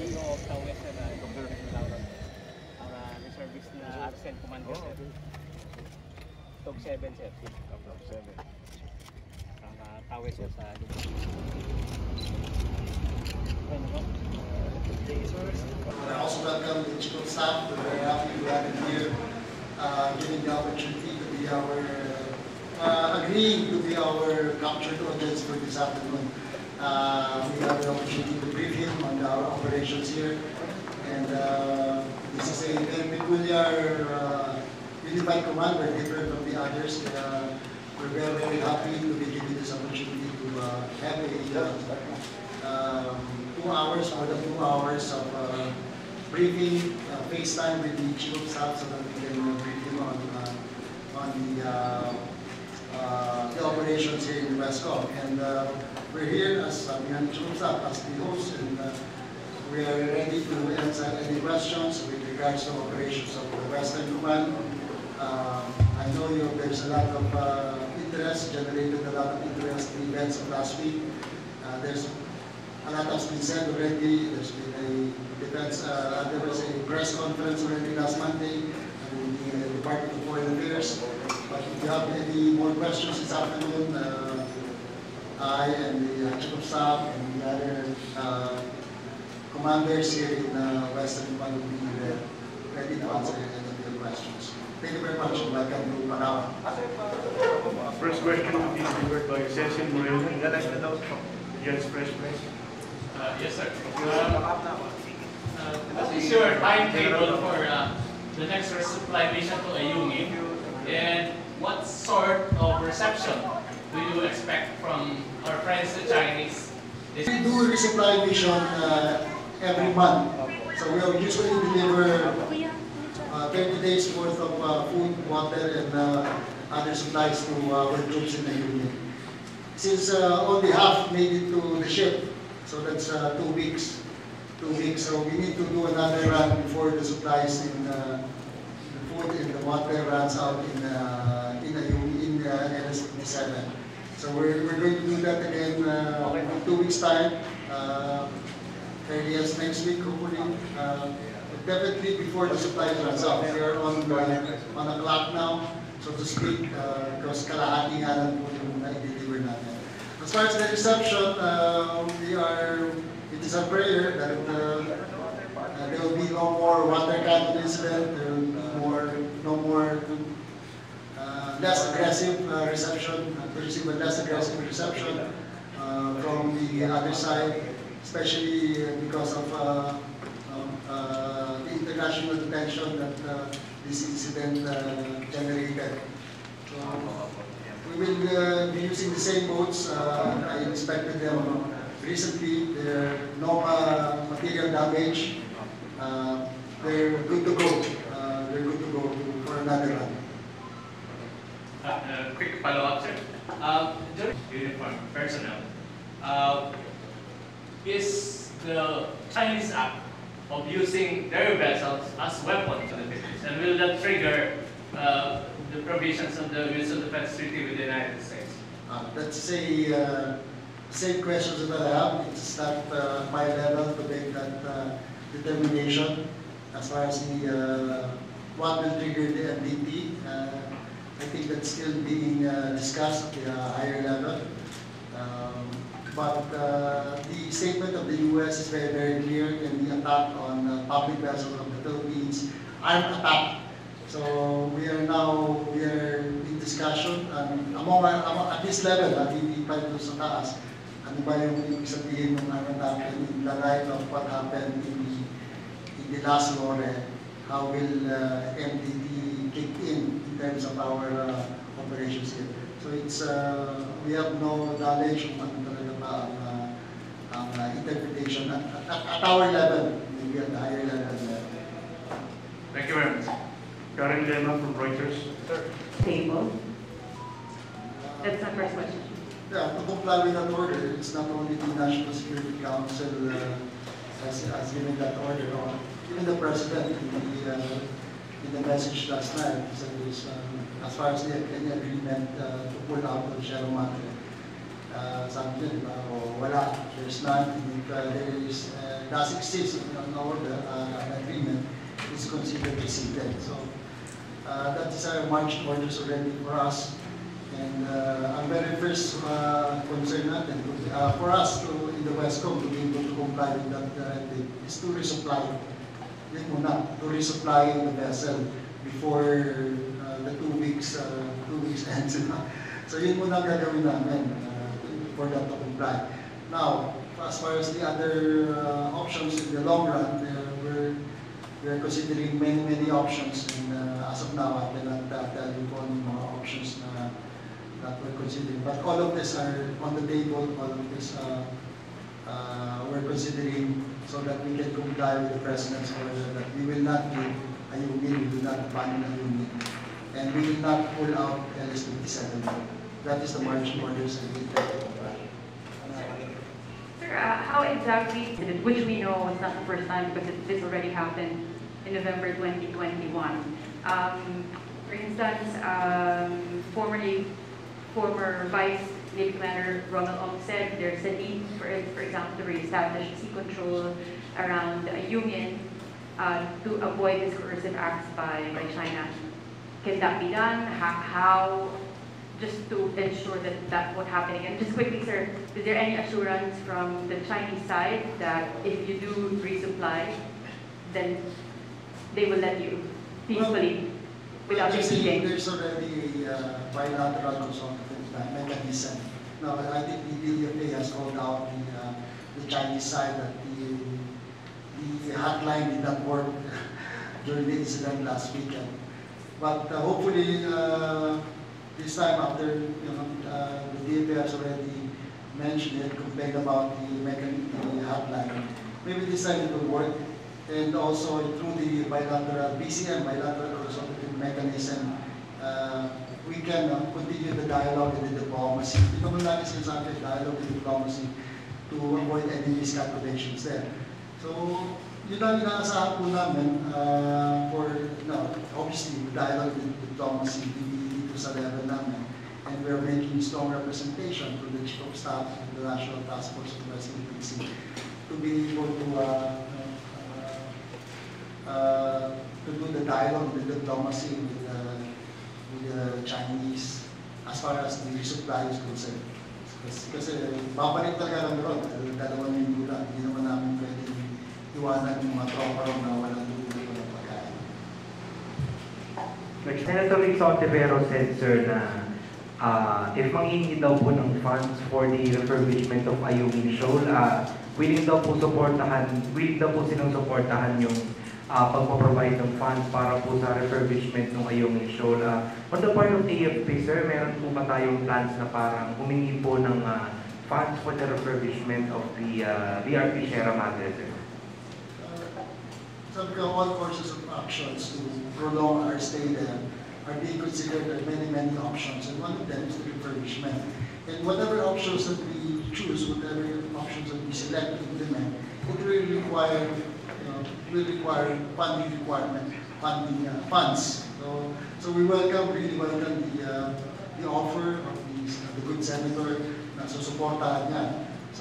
PO of Southwest sir, Dr. Laura. Ang reservist na absent commander sir. Tog 7 sir. Tog 7. Ang tawid sir sa I also welcome the Chief of Staff. We're very happy to have him here, giving the opportunity to be our, agreeing to be our captured audience for this afternoon. We have the opportunity to brief him on our operations here, and this is a very peculiar unified command. We're different from the others. We're very, very happy to be given this opportunity to have a 2 hours, more than 2 hours of briefing, FaceTime with the Chief of Staff so that we can brief him on the operations here in the Westcom. And we're here as the Chief of Staff, as the host, and we are ready to answer any questions with regards to operations of the Western Command. I know there's a lot of interest, generated a lot of interest in the events of last week. There's a lot has been said already. There's been there was a press conference already last Monday in the Department of Foreign Affairs. But if you have any more questions this afternoon, I and the Chief of Staff and the other commanders here in Western Command will be ready to answer any of your questions. Thank you very much and welcome to Palawan. First question will be delivered by Cecil Moreno. Yes, Fresh Press. Yes, sir. What is your timetable for the next resupply mission to Ayungin, and what sort of reception do you expect from our friends, the Chinese? We do resupply mission every month. So we will usually deliver 30 days worth of food, water, and other supplies to our troops in the Union. Since only half made it to the ship, so that's 2 weeks. 2 weeks. So we need to do another run before the supplies in the food and the water runs out in NS-57. So we're going to do that again in 2 weeks' time. Earliest next week, hopefully. Definitely before the supplies runs out. We are on a clock now, so to speak, because kalahati nga lang po yung na-deliver natin. As far as the reception, it is a prayer that there will be no more water cannon incident. There will be less aggressive reception. To receive a less aggressive reception from the other side, especially because of the international attention that this incident generated. So, we will be using the same boats. I inspected them recently. There are no material damage. They're good to go. They're good to go for another run. Quick follow-up, sir. During uniform personnel, is the Chinese act of using their vessels as weapons to the Philippines, and will that trigger the provisions of the Mutual Defense Treaty with the United States? That's a same questions that I have. It's not my level to make that determination as far as the what will trigger the MDT. I think that's still being discussed at the higher level. But the statement of the U.S. is very, very clear in the attack on public vessels of the Philippines, armed attack. So we are in discussion at this level, hindi pa ito sa taas. Ano ba yung ibig sabihin ng natin in the light of what happened in the last Lore? How will MDT kick in terms of our operations here? So it's we have no knowledge kung ano talaga ba ang interpretation at our level, maybe at the higher level. Thank you very much. Karen Lema from Reuters. Table. That's the first question. Yeah, to comply with that order, it's not only the National Security Council has given that order, even the President in the message last night said as far as any agreement to pull out of Sierra Madre, sabi niya, di ba, o wala, there's none. If there is does exist in an order, an agreement, is considered received. So that is our marching orders already for us. And ang very first concern natin, for us in the Westcom to be able to comply with that directive is to resupply. Yun muna, to resupply the vessel before the 2 weeks ends. So yun muna ang gagawin namin for that to comply. Now, as far as the other options in the long run, we're considering many options, and as of now, I cannot tell you kung anong mga options that we're considering. But all of this are on the table, all of this we're considering so that we can comply with the President's order that we will not give Ayungin, we will not abandon Ayungin, and we will not pull out LS-27. That is the marching orders and we try to comply. Sir, how exactly, which we know is not the first time because this already happened in November 2021. For instance, former Vice Navy Commander Ronald Ong said there's a need, for example, to reestablish sea control around Ayungin to avoid these coercive acts by China. Can that be done? How, just to ensure that that won't happen again? Just quickly, sir, is there any assurance from the Chinese side that if you do resupply, then they will let you peacefully without impeding? There's already a bilateral consultative mechanism. Now, I think the DFA has called out the Chinese side that the hotline did not work during the incident last weekend. But hopefully, this time after the DFA has already mentioned it, complained about the hotline, maybe this time it will work. And also through the bilateral BCM, bilateral consultative mechanism, we can continue the dialogue and the diplomacy. Ito mo natin sinasabi, dialogue and diplomacy to avoid any miscalculations there. So, yun ang inaasahan po namin for, obviously, dialogue and diplomacy dito sa level namin. And we're making strong representation to the Chief of Staff and the National Task Force of the West Philippine Sea to be able to do the dialogue and the diplomacy with the Chinese as far as the resupply is concerned. Kasi babalik talaga lang ron, 2 linggo lang, hindi naman namin pwede iwanan yung mga tropa ron na walang luto ng pagkain. Senator Rick Sontevero said, sir, na if manghihingi daw po ng funds for the refurbishment of Ayungin Shoal, willing daw po silang supportahan yung pagpaprovide ng funds para po sa refurbishment ng Ayungin Shoal. On the part of AFP, sir, meron po ba tayong plans na parang humingi po ng funds for the refurbishment of the BRP Sierra Madre, sir? All courses of actions to prolong our stay there are being considered. There are many options, and one of them is the refurbishment. And whatever options that we choose, whatever options that we select to implement, it will require funds. So we really welcome the offer of the good senator na susuportahan niya. So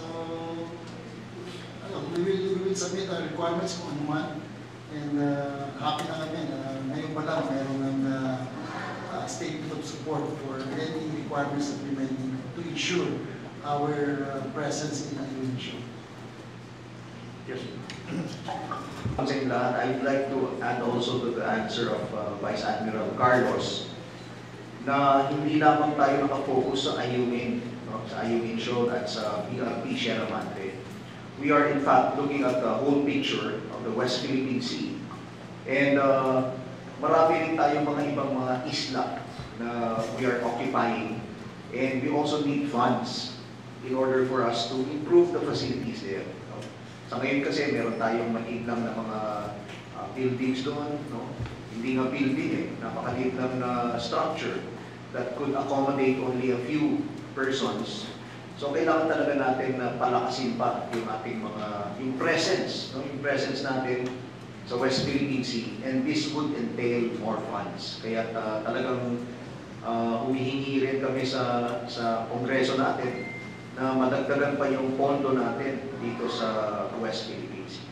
we will submit our requirements kung ano man, and happy na kami na ngayon pa lang mayroon ng statement of support for any requirements that we may need to ensure our presence in Ayungin Shoal. Yes. Saying lahat, I'd like to add also to the answer of Vice Admiral Carlos na hindi lamang tayo nakafocus sa Ayungin, sa Ayungin Shoal at sa BRP Sierra Madre. We are in fact looking at the whole picture of the West Philippine Sea. And marami rin tayong mga ibang mga isla na we are occupying. And we also need funds in order for us to improve the facilities there. Sa ngayon kasi, meron tayong maliit lang na mga buildings doon. Hindi nga building napakaliit lang na structure that could accommodate only a few persons. So kailangan talaga natin na palakasin pa yung ating yung presence natin sa West Philippine Sea. And this would entail more funds. Kaya talagang humihingi rin kami sa Kongreso natin na madagdagan pa yung pondo natin dito sa West Philippine Sea.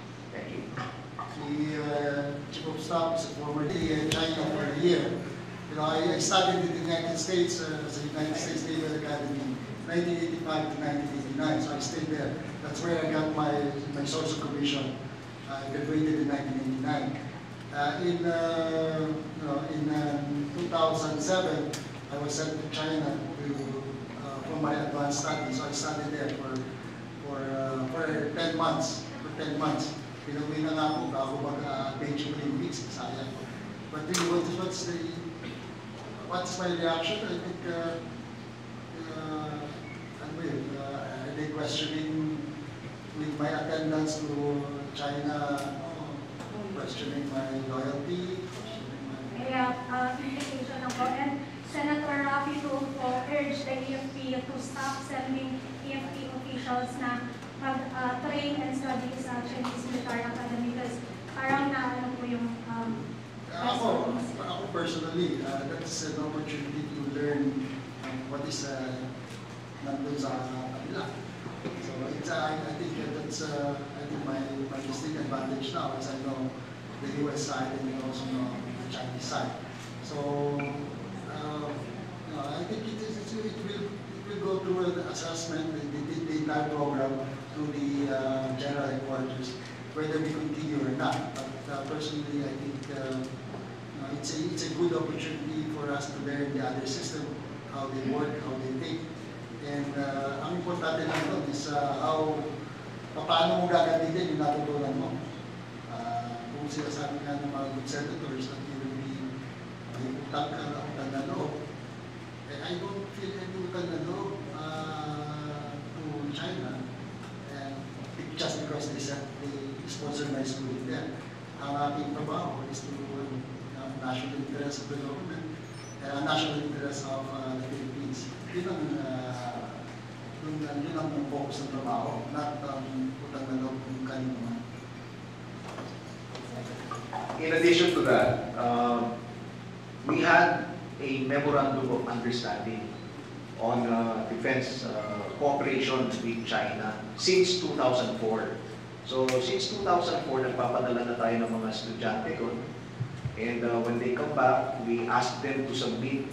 Chumsap is a former in China for a year. You know, I studied in the United States as a United States Naval Academy, 1985 to 1989. So I stayed there. That's where I got my social commission. I graduated in 1989. In 2007, I was sent to China for my advanced studies. So I studied there for 10 months. For 10 months. Pinuwi na nga ako mag-Beijing Olympics, sayang. But really, what's my reaction? I think, are they questioning with my attendance to China, questioning my loyalty? Kaya, implication lang po. And Senator Raffy Tulfo urged the AFP to stop sending AFP officials na mag-train and study sa Chinese Military Academy because parang naano po yung Ako personally, that's an opportunity to learn what is nandun sa kabila. So I think that's my distinct advantage now as I know the US side and I also know the Chinese side. So I think it will go through the assessment, the entire program through the general headquarters, whether we continue or not. But personally, I think it's a good opportunity for us to learn the other system, how they work, how they think. And ang importante lang doon is paano mo gagamitin yung natutunan mo. Kung sila sabi nga ng mga good senators that you will be may utang na loob, I don't feel any utang na loob to China, and just because they sponsor my school there. Ang aking trabaho is to national interest of the government, national interest of the Philippines. Yun ang focus ng trabaho, not utang na loob ng kanino. In addition to that, we had a memorandum of understanding on defense cooperation with China since 2004. So since 2004, nagpapadala na tayo ng mga estudyante doon. And when they come back, we ask them to submit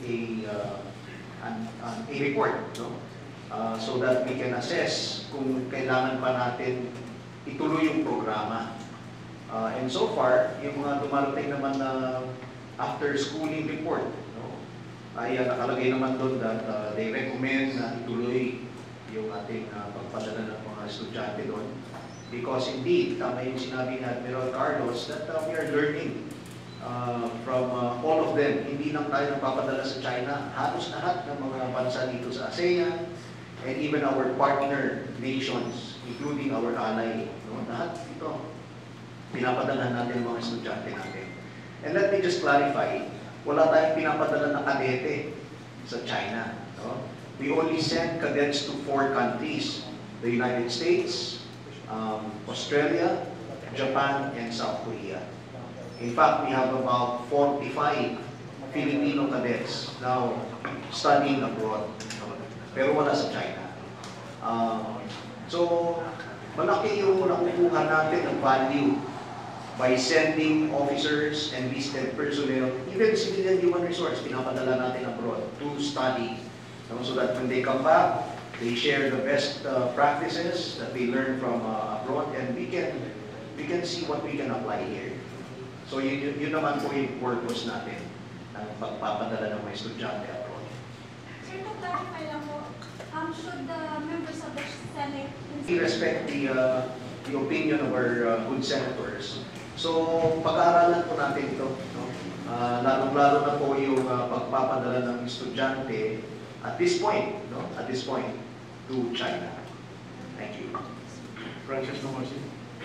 a report, no? So that we can assess kung kailangan pa natin ituloy yung programa. And so far, yung mga dumarating naman na after-schooling report, no, ay nakalagay naman doon that they recommend na ituloy yung ating pagpadala ng mga estudyante doon. Because indeed, tama yung sinabi ni Admiral Carlos that we are learning from all of them. Hindi lang tayo nagpapadala sa China, halos lahat ng mga bansa dito sa ASEAN and even our partner nations, including our ally. No? Lahat ito, pinapadala natin ang mga estudyante natin. And let me just clarify, wala tayong pinapadala na kadete sa China. No? We only send cadets to 4 countries, the United States, Australia, Japan, and South Korea. In fact, we have about 45 Filipino cadets now studying abroad, pero wala sa China. So, malaki yung nakukuha natin ng value by sending officers and enlisted personnel, even civilian human resource, pinapadala natin abroad to study. So that when they come back, they share the best practices that they learn from abroad, and we can see what we can apply here. So yun naman po yung purpose natin ng pagpapadala ng mga estudyante abroad. Sir, to clarify lang po, should the members of the Senate... We respect the opinion of our good senators. So pag-aaralan po natin ito. No? Lalong-lalo na po yung pagpapadala ng estudyante at this point, no? At this point, to China. Thank you. Francis Nomosi.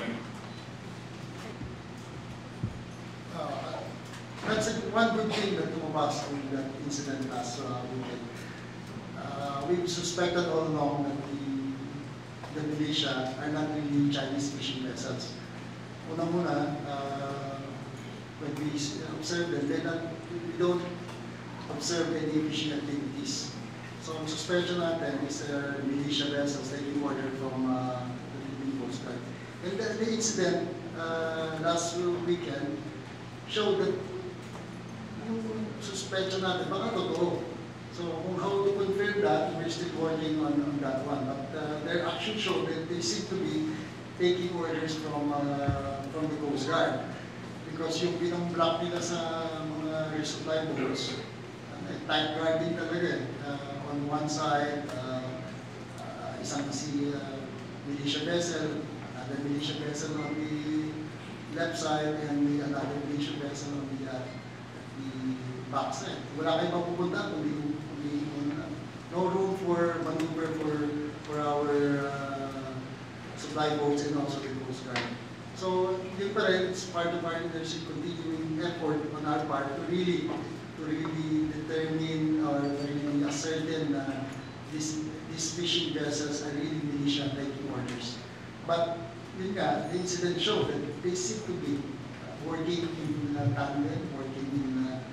That's one good thing that lumabas with that incident last weekend. We've suspected all along that the militia are not really Chinese fishing vessels. Una-muna, when we observe them, we don't observe any fishing activities. So ang suspension natin is militia vessels taking order from the Philippine Coast Guard. And the incident last weekend, show that yung suspension natin, baka totoo. So kung how to confirm that, we're still working on that one. But their action showed that they seem to be taking orders from the Coast Guard. Because yung pinang-block nila sa mga resupply boats, tight guarding talaga on one side, isang militia vessel, another militia vessel on the left side, and another militia vessel on the back side. Wala kayong mapupunta kundi no room for maneuver for our supply boats and also the Coast Guard. So yun pa rin, it's part of our leadership continuing effort on our part to really determine or really ascertain these fishing vessels are really militia taking orders. But yun nga, the incident showed that they seem to be working in tandem, working in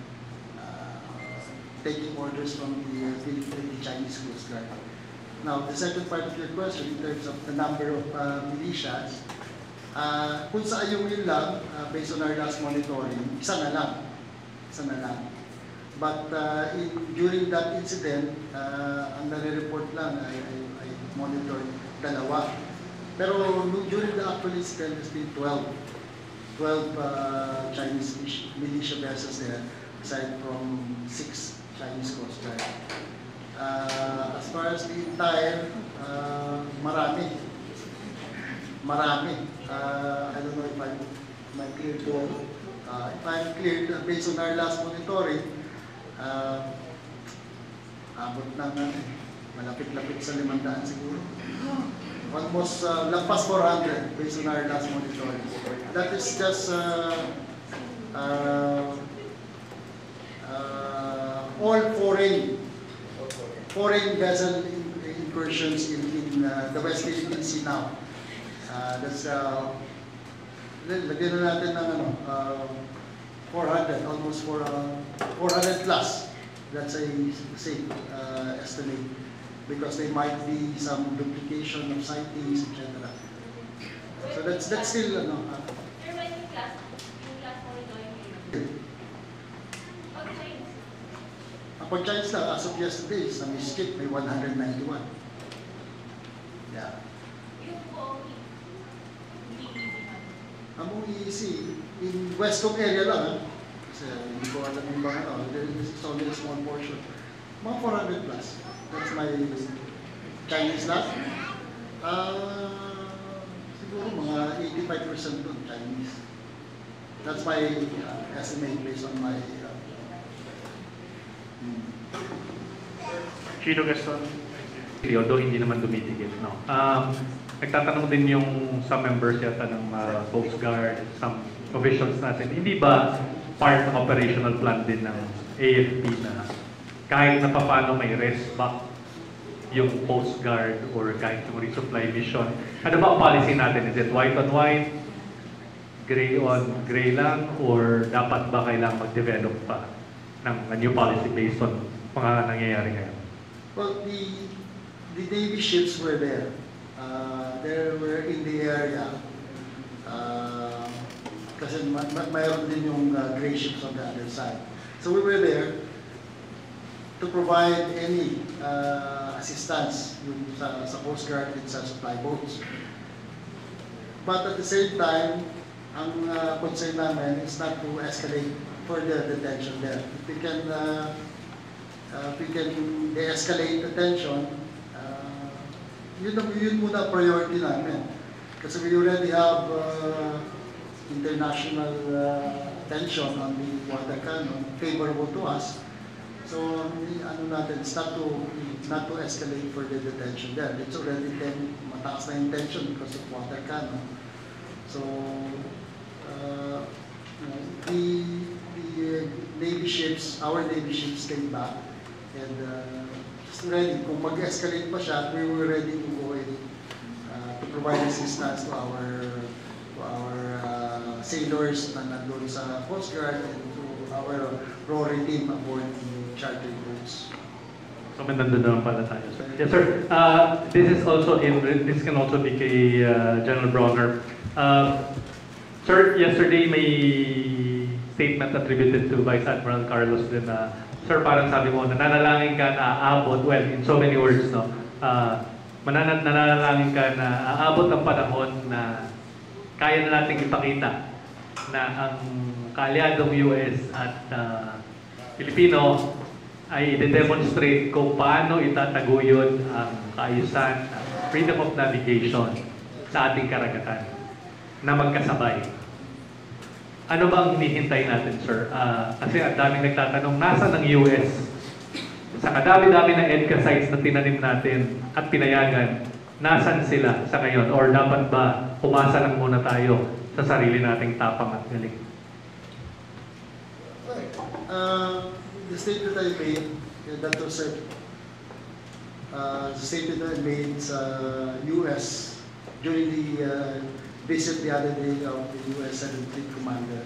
taking orders from the Chinese Coast Guard. Now, the second part of your question in terms of the number of militias, kung sa Ayungin lang, based on our last monitoring, isa na lang. But during that incident, ang nare-report lang, I monitored 2. Pero during the actual incident, there's been 12 Chinese militia vessels there, aside from 6 Chinese Coast Guard. As far as the entire, marami. I don't know if I'm clear to all. If I'm clear, based on our last monitoring, abot ng malapit-lapit sa 500 siguro. Almost lampas 400 based on our last monitoring. That is just all foreign vessel incursions in the West Philippine Sea now. That's lagyan na natin ng 400, almost 400 plus. That's a safe estimate because there might be some duplication of sightings, etc. So that's still Upon Chinese lang, as of yesterday, sa Miskit, may 191. Yeah. Among EEC, in Westcom area lang, kasi hindi ko alam yung mga this is only a small portion. Mga 400 plus. That's my Chinese lang. Siguro mga 85% doon, Chinese. That's my estimate based on my Chino Gaston. Although hindi naman dumitigil, no. Nagtatanong din yung some members yata ng Coast Guard, some officials natin. Hindi ba part ng operational plan din ng AFP na kahit na paano may rest back yung Coast Guard or kahit yung resupply mission? Ano ba ang policy natin? Is it white on white? Gray on gray lang? Or dapat ba kailangang mag-develop pa ng a new policy based on mga nangyayari ngayon? Well, the Navy ships were there. They were in the area. Kasi mayroon din yung gray ships on the other side. So we were there to provide any assistance sa Coast Guard and sa supply boats. But at the same time, ang concern namin is not to escalate further the tension there. If we can de-escalate the tension, yun muna priority namin. Kasi we already have international tension on the water cannon favorable to us. So ano natin, it's not to escalate further the tension there. It's already mataas na yung tension because of water cannon. So the Navy ships, our Navy ships came back and just ready. Kung mag-escalate pa siya, we were ready to go in to provide assistance to our sailors na nandun sa Coast Guard and to our RORI team aboard the charter boats. So may nandun naman pala tayo, sir. Yes, sir. This can also be kay General Bronner. Sir, yesterday may statement attributed to Vice Admiral Carlos din na, sir, parang sabi mo, nananalangin ka na aabot, well, in so many words, no? Nananalangin ka na aabot ang panahon na kaya na nating ipakita na ang kaalyadong US at Pilipino ay i-demonstrate kung paano itataguyod ang kaayusan, freedom of navigation sa ating karagatan na magkasabay. Ano ba ang hinihintay natin, sir? Kasi ang daming nagtatanong, nasa ng US? Sa kadami-dami ng EDCA sites na tinanim natin at pinayagan, nasan sila sa ngayon? Or dapat ba umasa lang muna tayo sa sarili nating tapang at galing? The statement I made, that was the statement I made sa US during the visit the other day of the US 7th Fleet Commander.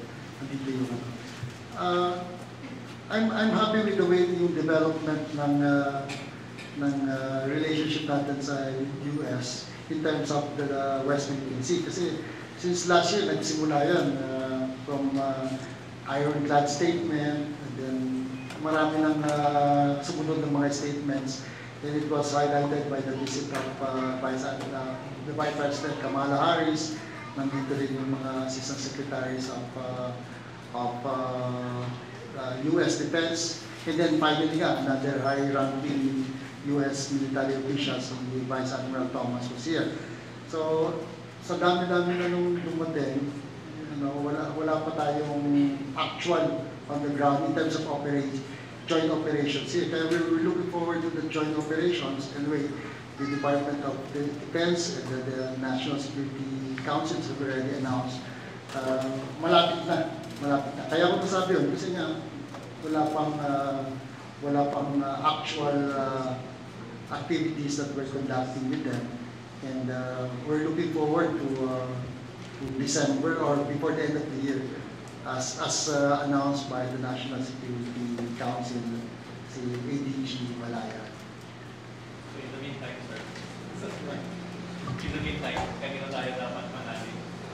I'm happy with the way yung development ng relationship natin sa US in terms of the West Philippine Sea. Kasi since last year, nagsimula yan from ironclad statement, and then marami nang sumunod ng mga statements, and it was highlighted by the visit of the Vice President Kamala Harris. Nandito rin yung mga assistant secretaries of US Defense, and then finally another high-ranking US military officials, the Vice Admiral Thomas was here. So sa dami-dami na nung dumating, wala pa tayong actual on the ground in terms of joint operations here. Kaya we're looking forward to the joint operations. Anyway, the Department of Defense and the National Security Council have already announced. Malapit na. Kaya ko nasabi yun kasi nga wala pang actual activities that we're conducting with them. And we're looking forward to December or before the end of the year, as announced by the National Security Council, si ADG Malaya. So in the meantime, sir, in the meantime, kanina tayo dapat manali?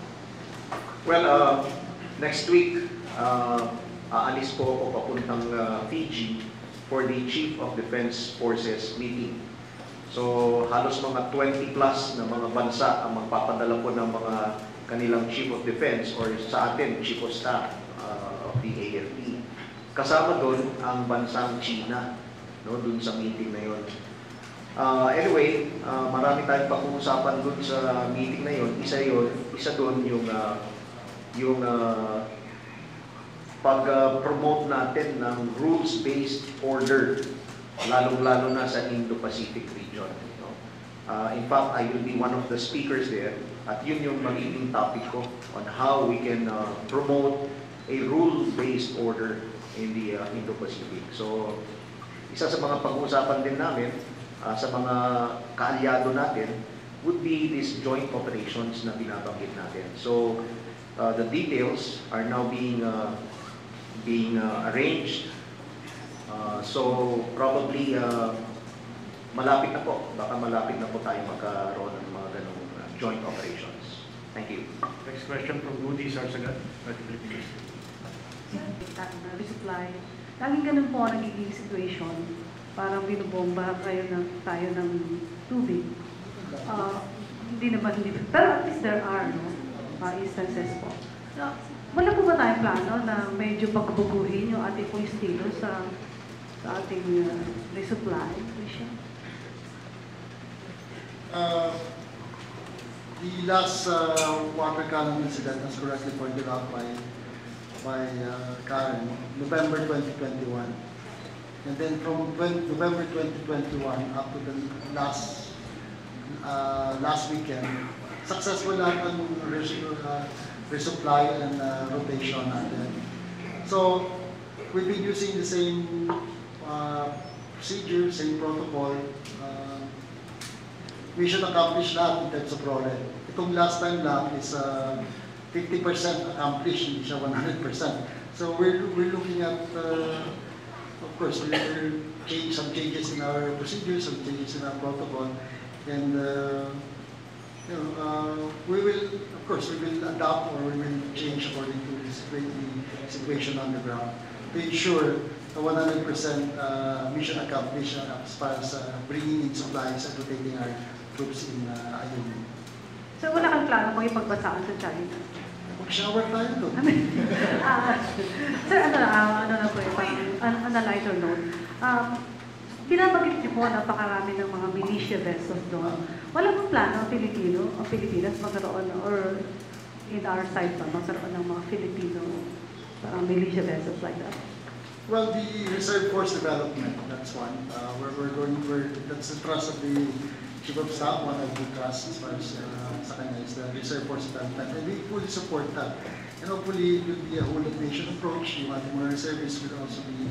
Well, next week, aalis po ako papuntang Fiji for the Chief of Defense Forces meeting. So halos mga 20 plus na mga bansa ang magpapadala po ng mga kanilang Chief of Defense or sa atin, Chief of Staff of the AFP. Kasama doon ang bansang China, no, doon sa meeting na yon. Anyway, marami tayong pag-uusapan doon sa meeting na yon. Isa doon yung pag-promote natin ng rules-based order, lalong-lalo na sa Indo-Pacific region. No? In fact, I will be one of the speakers there. At yun yung magiging topic ko on how we can promote a rule-based order in the Indo-Pacific. So, isa sa mga pag-uusapan din namin sa mga kaalyado natin would be these joint operations na binabanggit natin. So, the details are now being arranged. So, probably malapit na po. Baka malapit na po tayo magkaroon ng mga ganong joint operations. Thank you. Next question from Rudy Sarsagat. Resupply. Laging ganun po ang nagiging situation. Parang binubomba tayo ng tubig. Hindi naman, pero at least there are instances po. Wala po ba tayong plano na medyo pagbubuhin yung ating po estilo sa ating resupply mission? The last water cannon incident, as correctly pointed out by Karen, November 2021. And then from November 2021 up to the last weekend, successful lahat ng resupply and rotation natin. So, we've been using the same procedure, same protocol. We should accomplish lahat in terms of rolling. Itong last time lang is 50% accomplished, hindi siya 100%. So we're looking at, of course, we'll change some changes in our procedures, some changes in our protocol, and we will, of course, we will adapt or we will change according to the situation on the ground to ensure a 100% mission accomplished as far as bringing in supplies and rotating our troops in Ayungin. So wala kang plano kung ipagbasaan sa China? Mag-shower tayo doon. Sir, ano na po yung on a lighter note. Binabanggit niyo po napakarami ng mga militia vessels doon. Wala pong plano ang Pilipinas magkaroon or in our side pa magkaroon ng mga Filipino militia vessels like that? Well, the Reserve Force Development, that's one. That's the trust of the Chief of Staff, one of the trusts as far as sa kanya is the Reserve Force Development. And we fully support that. And hopefully, it will be a whole of nation approach. The more reservists will also be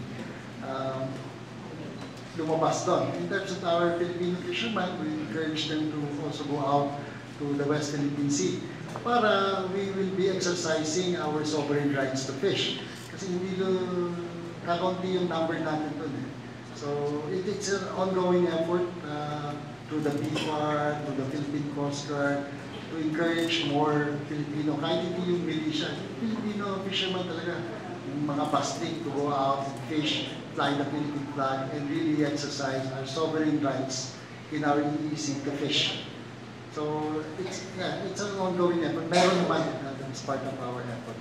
lumabas doon. In terms of our Filipino fishermen, we encourage them to also go out to the West Philippine Sea para we will be exercising our sovereign rights to fish. Kasi hindi kakaunti yung number natin doon. So it's an ongoing effort to the BFAR, to the Philippine Coast Guard, to encourage more Filipino, kahit hindi yung militia, Filipino fishermen talaga, yung mga bastik to go out and fish, fly the Philippine flag, and really exercise our sovereign rights in our EEZ to fish. So it's an ongoing effort. Meron naman that's part of our effort.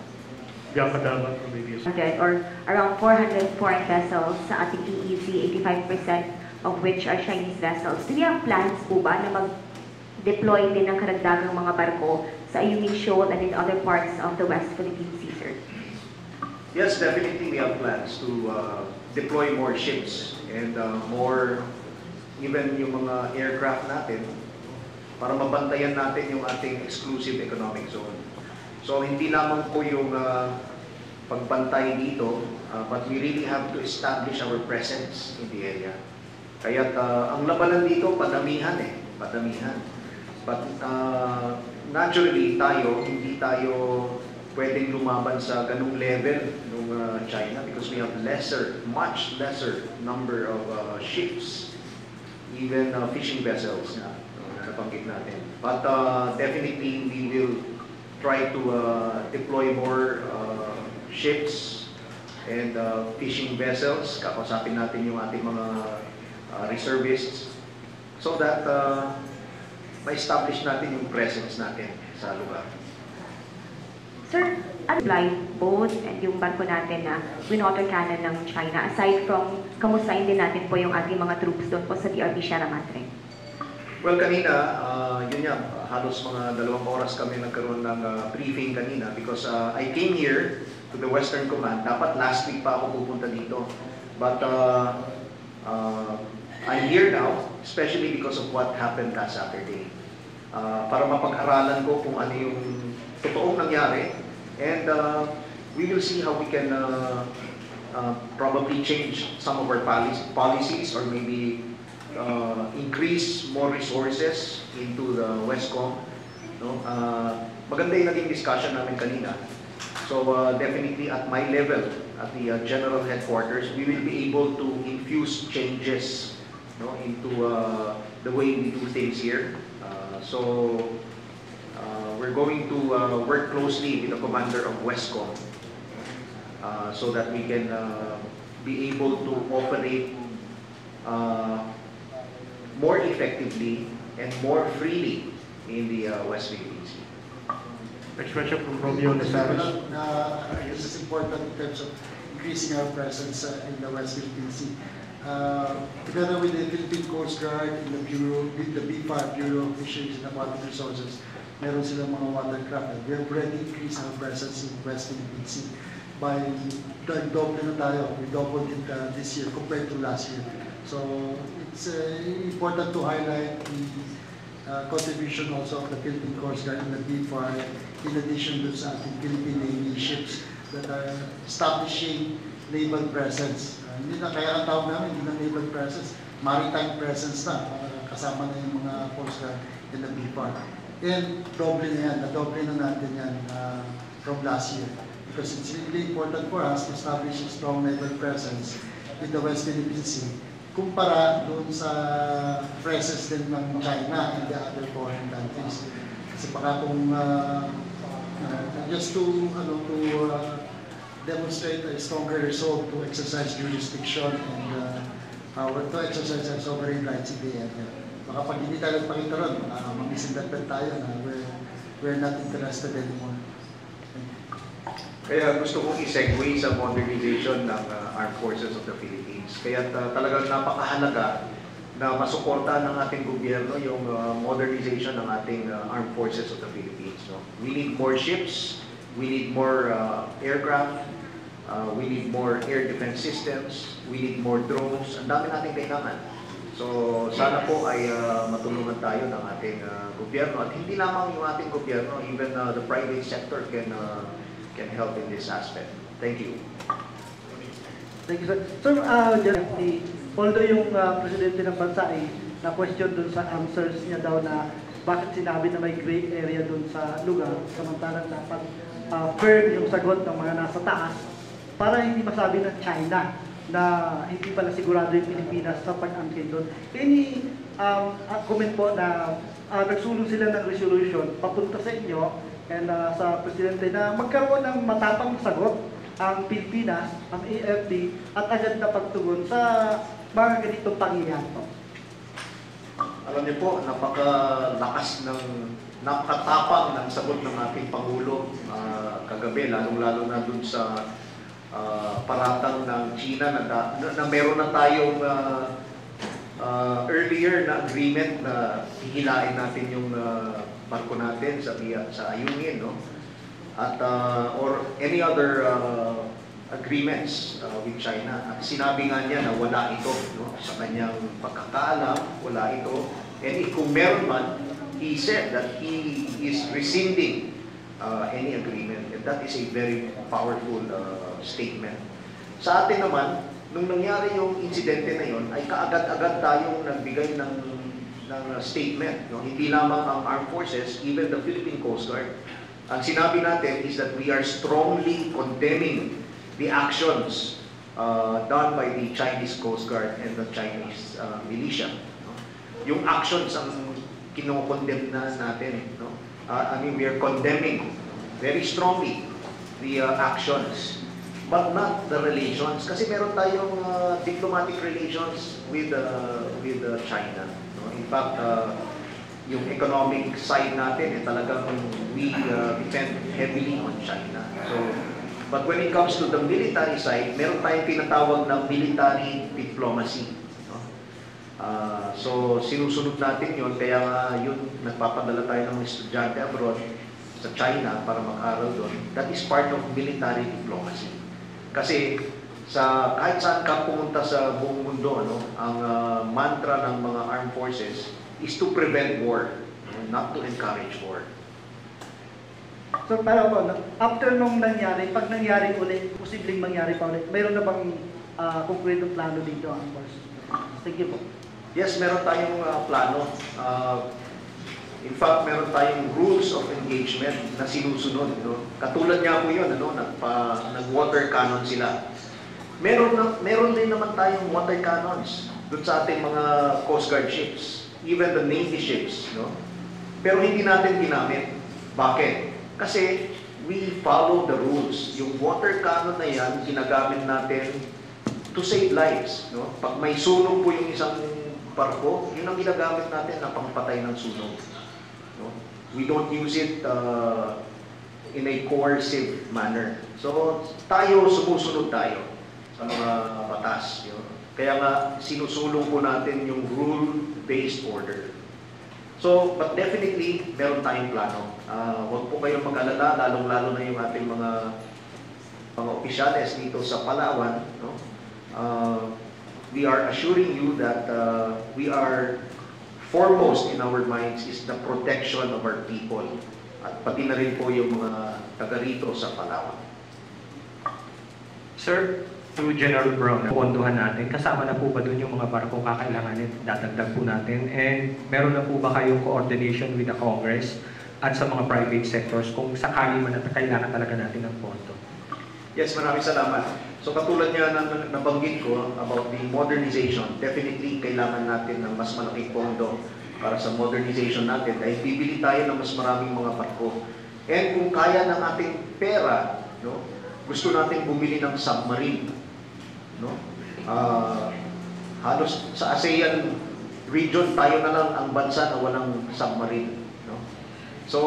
Or around 400 foreign vessels sa ating EEZ, 85% of which are Chinese vessels. Do we have plans po ba na mag-deploy din ng karagdagang mga barko sa Ayungin Shoal and in other parts of the West Philippine Sea, sir? Yes, definitely we have plans to deploy more ships and more, even yung mga aircraft natin para mabantayan natin yung ating exclusive economic zone. So hindi lamang po yung pagbantay dito, but we really have to establish our presence in the area. Kaya ang labanan dito, padamihan padamihan. But naturally hindi tayo pwedeng lumaban sa ganung level ng China because we have much lesser number of ships, even fishing vessels na nabanggit natin. But definitely we will try to deploy more ships and fishing vessels. Kakausapin natin yung ating mga reservists so that ma-establish natin yung presence natin sa lugar. Sir, blind boat and yung barko natin na winotter cannon ng China, aside from kamustahin din natin po yung ating mga troops doon po sa DRB Sierra Madre? Well, kanina, yun yan, halos mga 2 oras kami nagkaroon ng briefing kanina because I came here to the Western Command. Dapat last week pa ako pupunta dito. But I'm here now, especially because of what happened last Saturday. Para mapag-aralan ko kung ano yung totoong nangyari, and we will see how we can probably change some of our policies or maybe increase more resources into the Westcom. No? Maganda yung naging discussion namin kanina. So definitely at my level, at the general headquarters, we will be able to infuse changes into the way we do things here. So we're going to work closely with the commander of Westcom so that we can be able to operate more effectively and more freely in the West Philippine Sea. Next question from Romeo Nazares. This is important in terms of increasing our presence in the West Philippine Sea. Together with the Philippine Coast Guard and the Bureau, with the BFAR, Bureau of Fisheries and Aquatic Resources, meron silang mga watercraft. We have already increased our presence in West Philippine Sea by double na tayo. We doubled it this year compared to last year. So it's important to highlight the contribution also of the Philippine Coast Guard and the BFAR in addition to sa ating Philippine Navy ships that are establishing naval presence. Hindi na kaya ang tawag namin, hindi na naval presence, maritime presence na, kasama na yung mga Coast Guard and the BFAR. And doble na yan, na-doble na natin yan from last year. Because it's really important for us to establish a strong naval presence in the West Philippine Sea kumpara doon sa presence din ng China and the other foreign countries. Kasi baka kung just to demonstrate a stronger resolve to exercise jurisdiction and to exercise our sovereign rights in the area. Baka pag hindi tayo nagpakita ron, mag-misinterpret tayo na we're not interested anymore. Kaya gusto kong i-segue sa modernization ng Armed Forces of the Philippines. Kaya talagang napakahalaga na masuporta ng ating gobyerno yung modernization ng ating Armed Forces of the Philippines. No? We need more ships, we need more aircraft, we need more air defense systems, we need more drones. Ang dami nating kailangan. So sana po ay matulungan tayo ng ating gobyerno. At hindi lamang yung ating gobyerno, even the private sector can help in this aspect. Thank you. Thank you, sir. Sir, although yung presidente ng bansa ay na-question dun sa answers niya daw na bakit sinabi na may gray area dun sa lugar, samantalang dapat firm yung sagot ng mga nasa taas para hindi masabi ng China na hindi pala sigurado yung Pilipinas sa pag-angkin doon. Any comment po na nagsulong sila ng resolution papunta sa inyo and sa presidente na magkaroon ng matapang sagot ang Pilipinas, ang AFP, at agad na pagtugon sa mga ganitong pangyayari. Alam niyo po, napakatapang ng sagot ng ating Pangulo kagabi, lalong-lalo na dun sa paratang ng China na meron na tayong earlier na agreement na hihilain natin yung barko natin sa Ayungin, no? At or any other agreements with China. At sinabi nga niya na wala ito, no? Sa kanyang pagkakaalam, wala ito. And kung meron man, he said that he is rescinding any agreement. And that is a very powerful statement. Sa atin naman, nung nangyari yung insidente na yon, ay kaagad-agad tayong nagbigay ng statement. No? Hindi lamang ang Armed Forces, even the Philippine Coast Guard. Ang sinabi natin is that we are strongly condemning the actions done by the Chinese Coast Guard and the Chinese militia. No? Yung actions ang kinokondemn na natin. No? I mean, we are condemning very strongly the actions, but not the relations. Kasi meron tayong diplomatic relations with China. No? In fact, yung economic side natin, talagang we depend heavily on China. So, but when it comes to the military side, meron tayong tinatawag na military diplomacy. No? So, sinusunod natin yun, kaya yun, nagpapadala tayo ng estudyante abroad sa China para mag-aral doon. That is part of military diplomacy. Kasi kahit saan ka pumunta sa buong mundo, ang mantra ng mga armed forces is to prevent war, not to encourage war. So, para po, after nung nangyari, pag nangyari ulit, posibleng mangyari pa ulit, mayroon na bang konkretong plano dito ang force? Thank you po. Yes, meron tayong plano. In fact, meron tayong rules of engagement na sinusunod. No? Katulad nga po yun, nag-water cannon sila. Meron din naman tayong water cannons doon sa ating mga Coast Guard ships, even the Navy ships. No? Pero hindi natin ginamit. Bakit? Kasi we follow the rules. Yung water cannon na yan, ginagamit natin to save lives. No? Pag may sunog po yung isang barko, yun ang ginagamit natin na pangpatay ng sunog. No? We don't use it in a coercive manner. So, sumusunod tayo sa mga batas. Yun. Kaya nga, sinusulong po natin yung rule-based order. So, but definitely, meron tayong plano. Huwag po kayong mag-alala, lalong-lalo na yung ating mga opisyales dito sa Palawan. No? We are assuring you that we are foremost in our minds is the protection of our people. At pati na rin po yung mga taga rito sa Palawan. Sir, through General Brown, pondohan natin, kasama na po ba doon yung mga barko kakailanganin, dadagdag po natin? And meron na po ba kayong coordination with the Congress at sa mga private sectors kung sakali man na kailangan talaga natin ng pondo? Yes, maraming salamat. So katulad nga na nabanggit ko about the modernization, definitely kailangan natin ng mas malaking pondo para sa modernization natin dahil bibili tayo ng mas maraming mga barko. And kung kaya ng ating pera, no, gusto natin bumili ng submarine. No? Halos sa ASEAN region, tayo na lang ang bansa na walang submarine. No? So,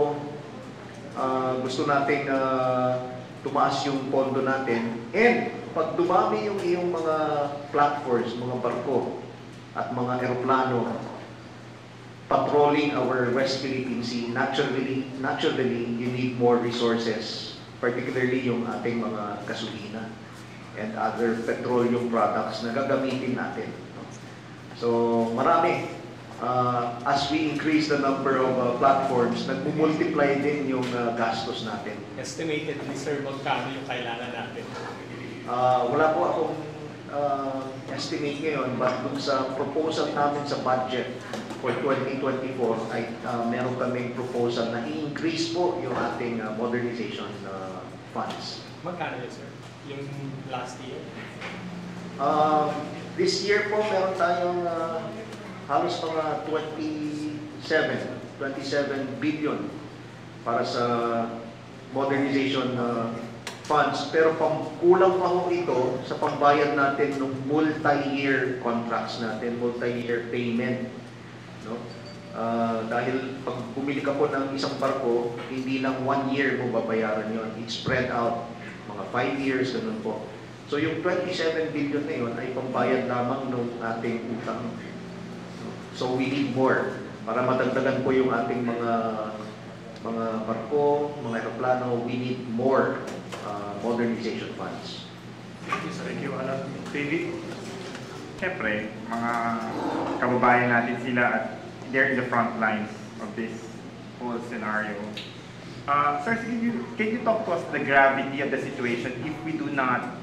gusto natin tumaas yung pondo natin. And pag dumami yung iyong mga platforms, mga barko at mga eroplano patrolling our West Philippine Sea, naturally you need more resources, particularly yung ating mga gasolina and other petroleum products na gagamitin natin. So marami. As we increase the number of platforms, nagmumultiply din yung gastos natin. Estimated ni Sir, magkano yung kailangan natin? Wala po akong estimate ngayon, but dun sa proposal namin sa budget for 2024 ay meron kaming proposal na i-increase po yung ating modernization funds. Magkano yun, sir? Yung last year? This year po meron tayong halos mga 27 billion para sa modernization funds, pero kulang pa ho ito sa pambayad natin ng multi-year contracts natin, multi-year payment. No? Dahil pag bumili ka po ng isang barko, hindi lang 1 year mo babayaran yon, it's spread out, mga 5 years, ganun po. So yung 27 billion na yun ay pambayad lamang ng ating utang. So we need more para madagdagan po yung ating mga barko, mga aeroplano. We need more modernization funds. Thank you, Alan. David? Siyempre, mga kababayan natin sila at they're in the front lines of this whole scenario. Sir, can you talk to us the gravity of the situation if we do not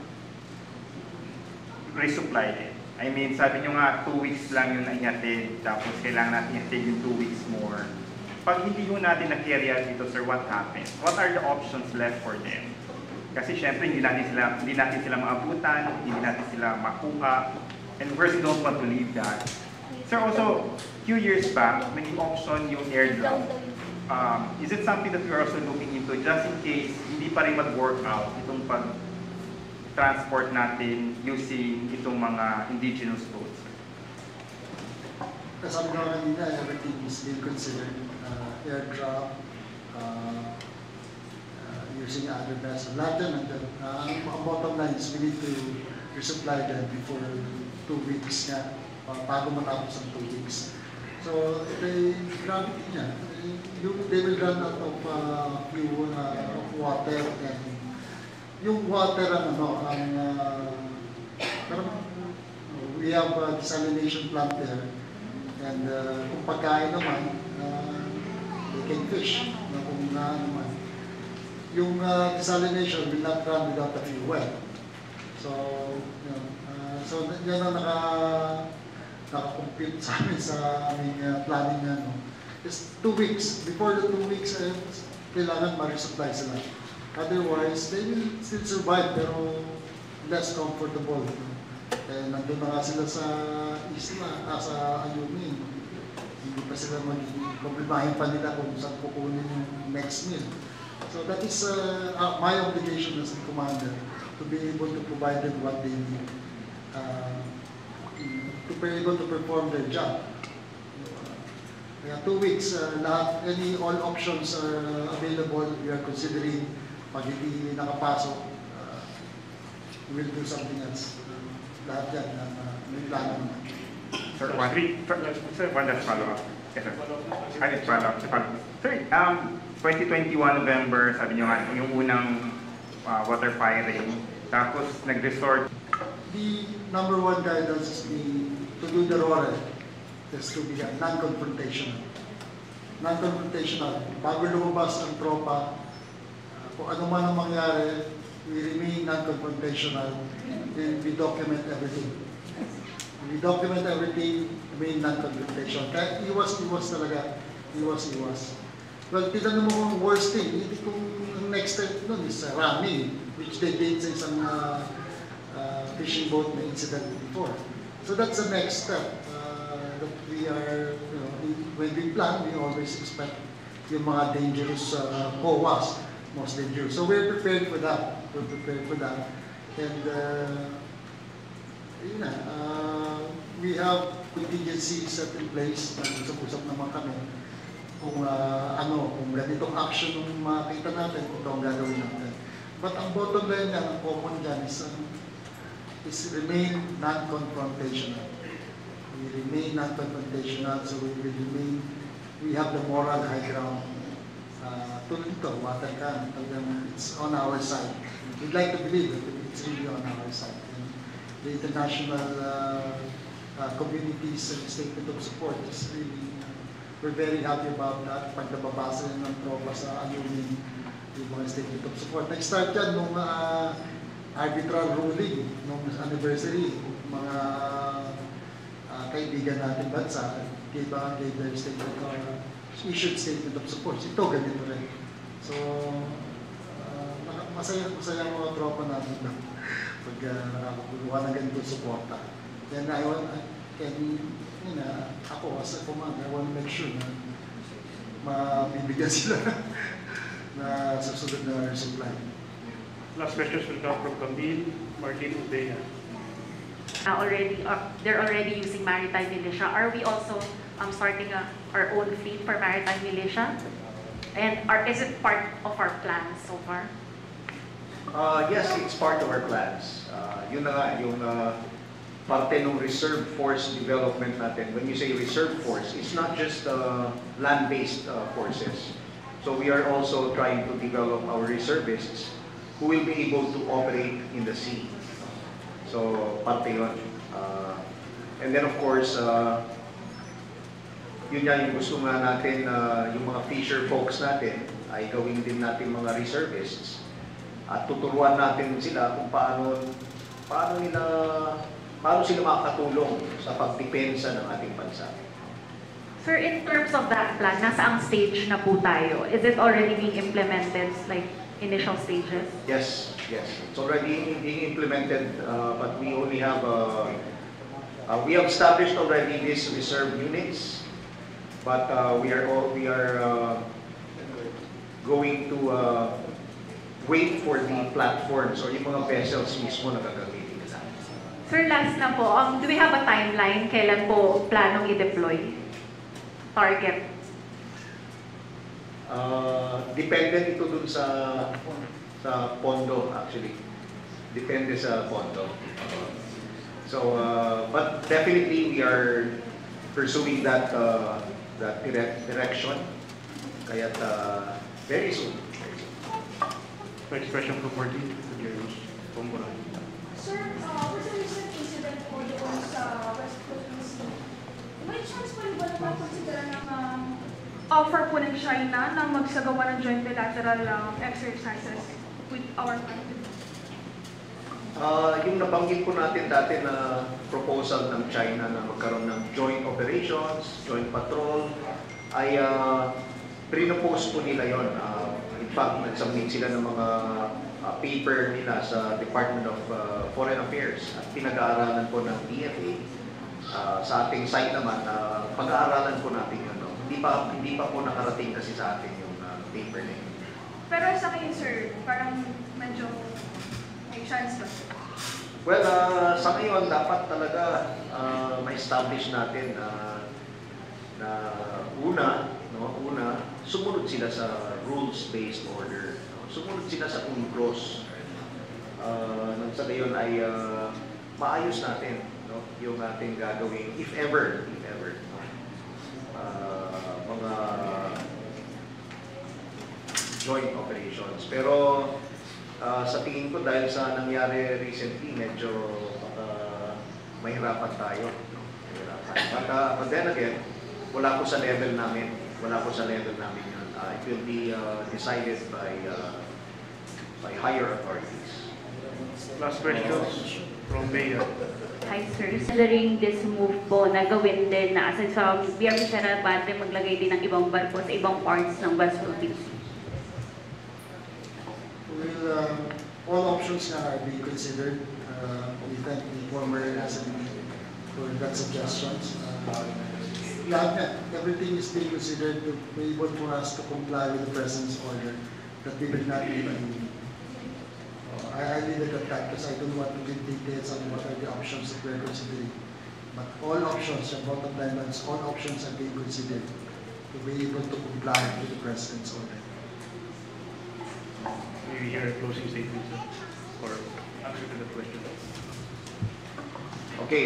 resupply it? I mean, sabi nyo nga, 2 weeks lang yung naihatid, tapos kailangan natin ihatid yung 2 weeks more. Pag hindi yung natin na-carry out dito, sir, what happens? What are the options left for them? Kasi syempre, hindi natin sila maabutan, hindi natin sila makuha, and of course, we don't want to leave that. Sir, also, few years back, naging option yung airdrop. Is it something that we are also looking into just in case hindi pa rin mag-work out itong pag-transport natin using itong mga indigenous boats? Sabi ko kanina, everything is being considered. Airdrop, using other vessels. Lahat yan, ang bottom line is we need to resupply them before 2 weeks nga, bago matapos ang 2 weeks. So, the gravity niya, they will run out of fuel, of water, and yung water, we have a desalination plant there, and kung pagkain naman, they can fish, kung naman. Yung desalination will not run without the fuel. So, so yan ang naka-compute sa amin sa aming planning na, no? Just 2 weeks. Before the 2 weeks, kailangan ma-resupply sila. Otherwise, they will still survive pero less comfortable. Nandun na nga sila sa isla, sa Ayungin. Hindi pa sila problemahin pa nila kung saan kukunin yung next meal. So that is my obligation as the commander to be able to provide them what they need, to be able to perform their job. 2 weeks, all options are available. We are considering pag hindi nakapasok, we will do something else. Lahat yan, may plano naman. Sir, one last follow-up. Yes, sir. Follow-up. Sir, 2021 November, sabi nyo nga, yung unang water firing, tapos nag-resort. The number one guidance is to do the RORE, is to be non-confrontational. Non-confrontational. Bago lumabas ang tropa, kung ano man ang mangyari, we remain non-confrontational, and we document everything. We document everything, remain non-confrontational. Kaya iwas talaga. Iwas. Well, tinan mo kung worst thing, hindi kung ang next step nun is ramming, which they did sa isang fishing boat na incident before. So that's the next step. That we are, when we plan, we always expect yung mga dangerous POAs, most dangerous. So we're prepared for that. We're prepared for that. And we have contingencies set in place. Nag-usap-usap naman kami kung kung ganitong action yung makita natin, kung ito ang gagawin natin. But ang bottom line niya, ang common dyan is remain non-confrontational. We remain non-confrontational, so we have the moral high ground. Tulad ito, water can, it's on our side. We'd like to believe that it's really on our side. And the international community's statement of support is really, we're very happy about that. Pag nababasa ng tropa sa Ayungin, yung mga statement of support. Nag-start yan nung arbitral ruling, nung anniversary, mga kaibigan natin bansa, gave their statement or issued statement of support. Ito, ganito rin. So, masaya ang mga tropa natin na pag nakakapuluhan ng ganito suporta. Then ako as a commander, I want to make sure na mabibigyan sila na susunod na resupply. Last questions will come from Camille Martin Udea. They're already using maritime militia. Are we also starting our own fleet for maritime militia? And is it part of our plans so far? Yes, it's part of our plans. Yun na nga, yung parte ng reserve force development natin. When you say reserve force, it's not just land-based forces. So we are also trying to develop our reservists who will be able to operate in the sea. So, parte yun. And then of course, yun nga yung gusto nga natin, yung mga fisher folks natin ay gawin din natin mga reservists. At tuturuan natin sila kung paano sila makakatulong sa pagdepensa ng ating bansa. Sir, in terms of that plan, nasa ang stage na po tayo? Is it already being implemented, like initial stages? Yes. It's already being implemented, but we only have, we have established already these reserve units, but we are going to wait for the platforms or yung mga vessels mismo na gagamitin nila. Sir, last na po, do we have a timeline kailan po planong i-deploy? Target? Depende ito dun sa pondo actually. Depende sa pondo. But definitely we are pursuing that direction. Kaya't very soon. Next question from Martin. Sir, with the recent incident po doon sa West Philippine Sea, may chance po ba na consider ng offer po ng China na magsagawa ng joint bilateral exercises with our country? Yung nabanggit po natin dati na proposal ng China na magkaroon ng joint operations, joint patrol, ay pinopose po nila yon. In fact, nagsubmit sila ng mga paper nila sa Department of Foreign Affairs at pinag-aaralan po ng DFA. Sa ating site naman, pag-aaralan po natin yun. No? Hindi pa po nakarating kasi sa atin yung paper na yun. Pero sa kayo, sir, parang medyo may chance ba? Well, sa ngayon, dapat talaga ma-establish natin na una, sumunod sila sa rules-based order. Sumunod sila sa UNCLOS. Nang sa gayon ay maayos natin yung ating gagawin, if ever, mga joint operations. Pero sa tingin ko dahil sa nangyari recently, medyo mahirapan tayo. But then again, wala ko sa level namin. Yun. It will be decided by higher authorities. Last questions from Bea. Hi sir, considering this move po na gawin din na aside sa BRP General Battery maglagay din ng ibang barko sa ibang parts ng West Philippine Sea? all options are being considered. We thank the former SMB for that suggestions. Everything is being considered to be able for us to comply with the President's order that we will not leave any. I leave it at that because I don't want to give details on what are the options that we're considering. But all options, and bottom line is all options are being considered to be able to comply with the President's order. Maybe hear a closing statement, sir, or answer to the question. Okay,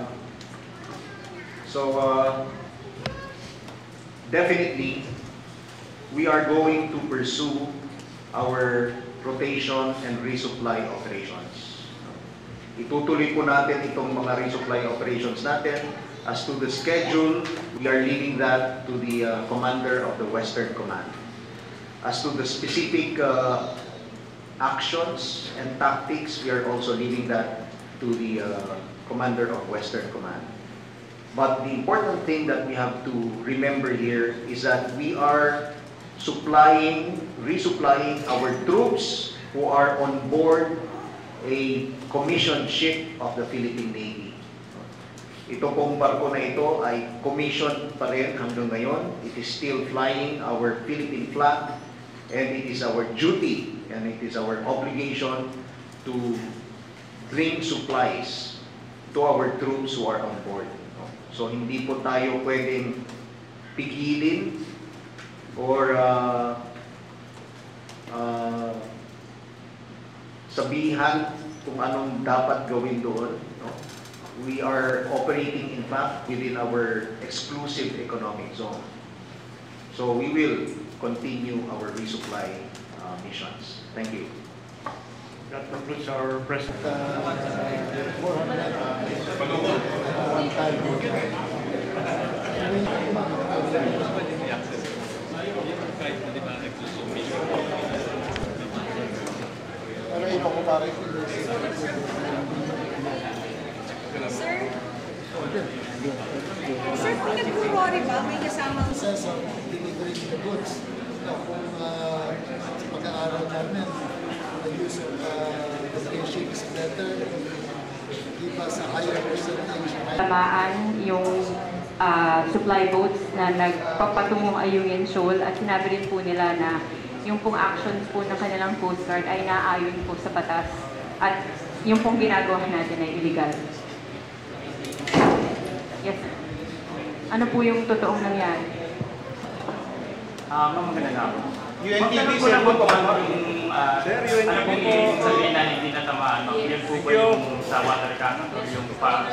definitely, we are going to pursue our rotation and resupply operations. Itutuloy po natin itong mga resupply operations natin. As to the schedule, we are leaving that to the commander of the Western Command. As to the specific actions and tactics, we are also leaving that to the commander of Western Command. But the important thing that we have to remember here is that we are resupplying our troops who are on board a commissioned ship of the Philippine Navy. Ito pong barko na ito ay commissioned pa rin hanggang ngayon. It is still flying our Philippine flag, and it is our duty and it is our obligation to bring supplies to our troops who are on board. So hindi po tayo pwedeng pigilin or sabihan kung anong dapat gawin doon. No? We are operating, in fact, within our exclusive economic zone. So we will continue our resupply missions. Thank you. That concludes our press. Sir, pinag-worry ba? May kasamang Delivery the goods. Kung pag-aaral namin, the use of the is better, give us a higher percentage. Tamaan yung supply boats na nagpapatungong Ayungin Shoal at sinabi rin po nila na yung pong actions po ng kanilang Coast Guard ay naaayon po sa batas at yung pong ginagawa natin ay illegal. Yes. Ano po yung totoong nangyari? Ma'am, maganda na ako. UNTV, sir, po kung ano yung ano pong ibig sabihin na hindi natamaan. Yan po ba yung sa water cannon o yung pa?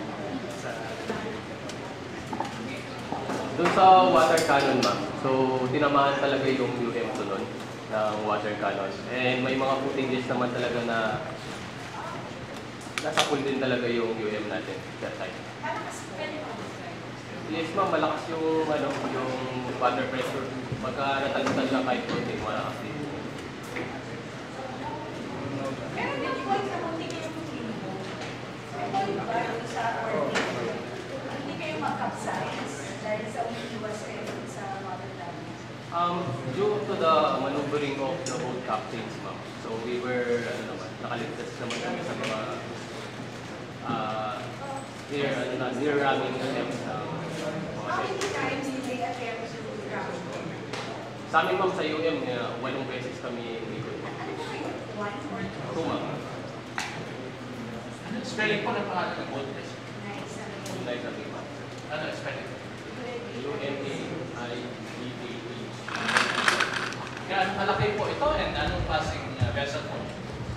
Doon sa water cannon, ma'am. So, tinamaan talaga yung UM doon ng water cannon. And may mga footages naman talaga na nasa pool din talaga yung UM natin that time. Yes, ma'am. Malakas yung, yung water pressure. Pagka natalatan lang kahit konti, malakas din. pero hindi ko alam kung hindi kayo sa order. Hindi kayo mag-capsize dahil sa umiiwas kayo sa water damage. Due to the maneuvering of the boat captains, ma'am. So we were, nakaligtas naman kami sa mga near ramming attempts na How many times did they attempt to ram? Sa amin, ma'am, sa UM, 8 beses kami umikot. 2, ma'am. Spelling po ng pangalan ng boat? Nice, ma'am. Ano spelling? UMAIEAE. Kaya malaki po ito and anong klaseng vessel po?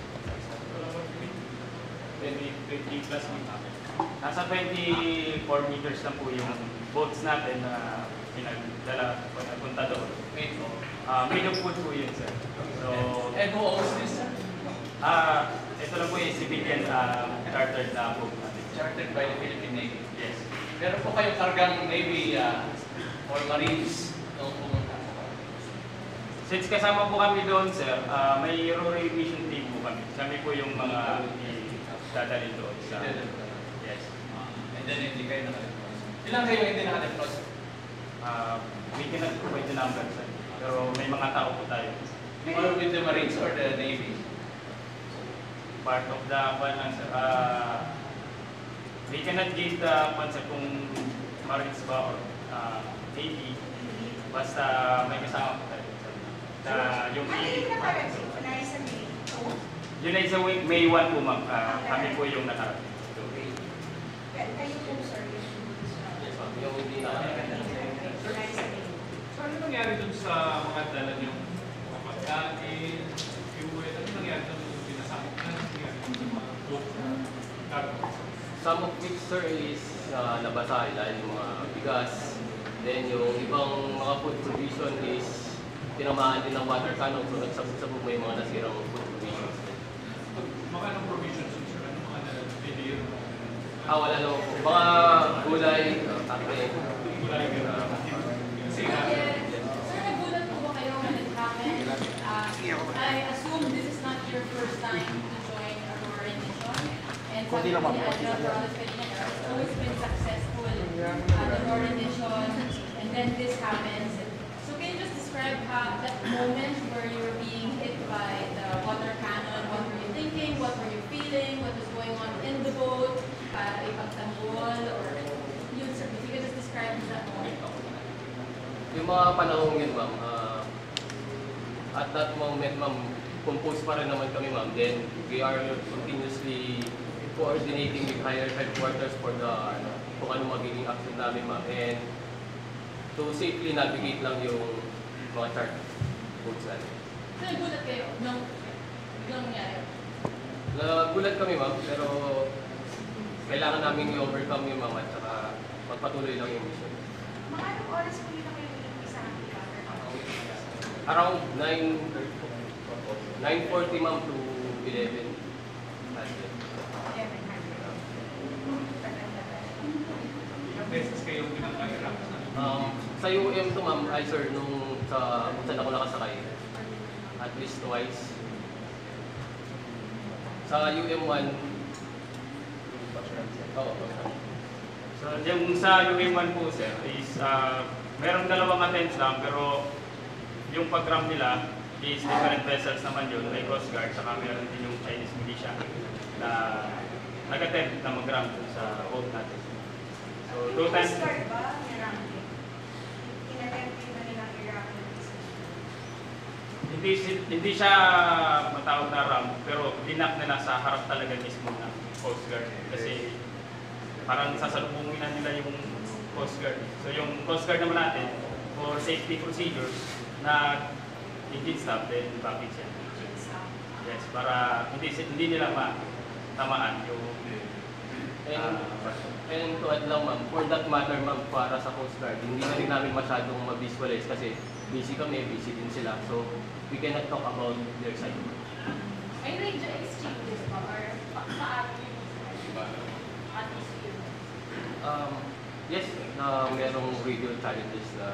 20 plus natin. Nasa 24 meters na po yung boats natin na pinagdala punta doon. Medium food po yun, sir. So, and who owns this, sir? Ito lang po yung civilian chartered na boat natin. Chartered by the Philippine Navy? Yes. Meron po kayong kargang Navy or Marines noong pumunta? Since kasama po kami doon, sir, may RORI mission team po kami. Kami po yung mga dadali doon sa... Yes. And then hindi kayo naka-deploy. Ilan kayo hindi naka-deploy? We cannot provide the number, sir. Pero may mga tao po tayo. Or with the Marines or the Navy? part of the we cannot give the concept kung Marines ba or Navy, basta may kasama po tayo. Yung yun ay sa May 1 po ma'am, kami po yung nakarating. Kayo po, sir, Yung hindi na. So ano nangyari dun sa mga dala niyo? Mga pagkain, fuel, ano nangyari dun sa pinasakit na? Ano nangyari dun sa mga boat cargo? Some of which, sir, is nabasa ilan yung mga bigas. Then yung ibang mga food provision is tinamaan din ng water cannon. So nagsabog may mga nasirang food provisions. Mga anong provisions, sir? Ano mga na-failure? Wala naman po. Mga gulay, ate. Gulay, kasi Sir, nagulat po ba kayo when it happened? I assume this is not your first time to join Aurora Mission. And sabi ko ni Admiral Rodas kanina, it's always been successful, the Aurora Mission, and then this happens. So can you just describe that moment where you were being hit by the water cannon? What were you thinking? What were you feeling? What was going on in the boat? Ipagtanggol? Or yun, sir, if you could just describe that moment. Yung mga panahon yun, ma'am, at that moment, ma'am, compose pa rin naman kami, ma'am. Then, we are continuously coordinating with higher headquarters for the, kung ano magiging action namin, ma'am. And to safely navigate lang yung mga chart boats natin. So, nagulat kayo nung biglang nangyari? Nagulat kami, ma'am, pero kailangan namin i-overcome yung ma'am at saka magpatuloy lang yung mission. Mga anong oras po dito kayo nag-umpisa ang Around 9:40, ma'am, to 11. ilang beses kayong pinang-kahirap? Sa UM to, ma'am, ay sir, nung kung saan ako nakasakay, at least twice. Sa UM1, So yung sa UA1 po, sir, is merong dalawang attempts lang, pero yung pag-ram nila is different vessels naman yun, may Coast Guard, saka meron din yung Chinese militia na nag-attempt na mag-ram sa boat natin. So, 2 times... Coast Guard ba? Nirampi? In-attempt na nilang i-ramp? Hindi siya matawag na ram, pero dinak nila sa harap talaga mismo ng Coast Guard. Kasi parang sasalubungin na nila yung Coast Guard. So yung Coast Guard naman natin, for safety procedures, na engine stop, then bakit siya. Yes, para hindi nila matamaan yung... And to add lang, ma'am, for that matter, ma'am, para sa Coast Guard, hindi na rin namin masyadong ma-visualize kasi busy kami, busy din sila. So, we cannot talk about their side. May radio exchanges ba? Or paano yung atmosphere? Yes, merong radio challenges na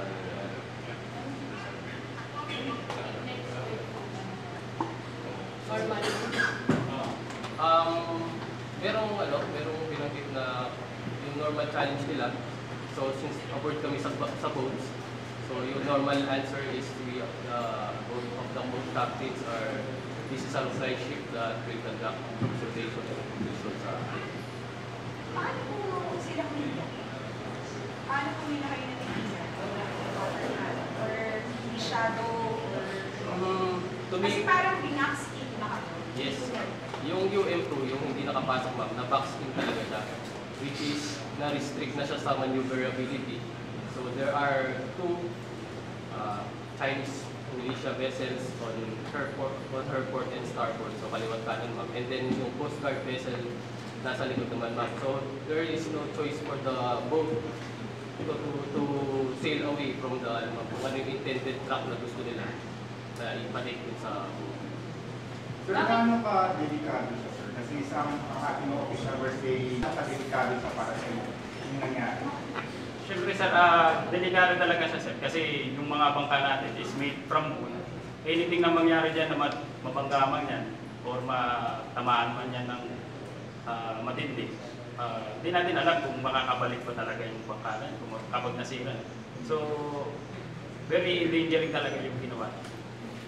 merong binanggit na yung normal challenge nila. So since aboard kami sa boats, so yung normal answer is both of the boat captains are, this is a flight ship that will conduct observation and conclusion sa Paano po sila kumita? Paano kumita kayo na nag-iisa? Or shadow? Kasi parang binax-in ba kayo? Yes. Yung UM2, yung hindi nakapasok, ma'am, na-box in talaga siya, which is na-restrict na siya sa maneuverability. So there are 2 Chinese militia vessels on her port and starboard, so kaliwat kanan, ma'am. And then yung Coast Guard vessel nasa likod naman, ma'am. So there is no choice for the boat to sail away from the kung ano yung intended track na gusto nila na ipalik sa Sir, gaano ka delikado siya, sir? Kasi isang ating official birthday, nakadelikado siya para sa inyo. Yung nangyari. Siyempre, sir, delikado talaga siya, sir. Kasi yung mga bangka natin is made from wood. Anything na mangyari dyan na mabanggaman yan or matamaan man yan ng matindi, hindi natin alam kung makakabalik pa talaga yung bangka na kung kapag nasira. So, very endangering talaga yung ginawa.